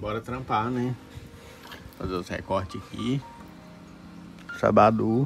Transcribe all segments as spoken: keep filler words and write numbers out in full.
Bora trampar, né? Fazer os recortes aqui. Sabadu.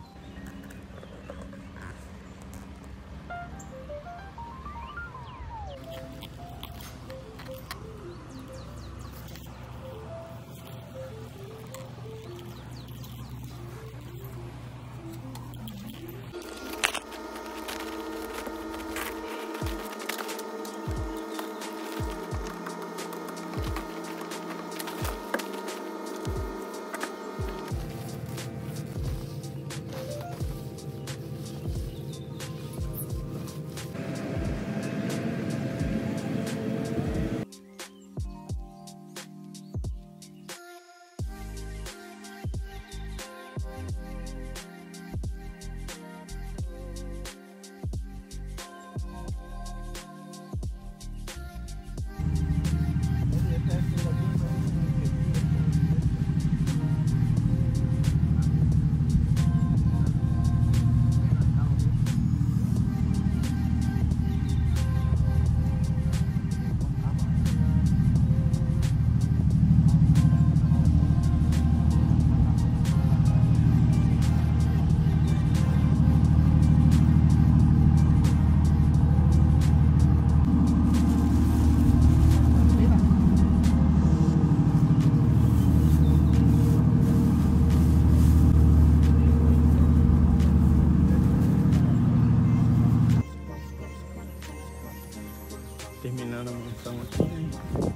Terminando a mansão aqui, né?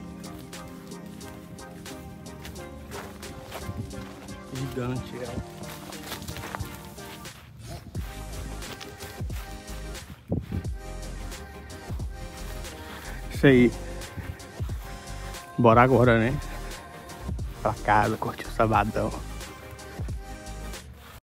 Gigante ela. Isso aí. Bora agora, né? Pra casa, curtir o sabadão.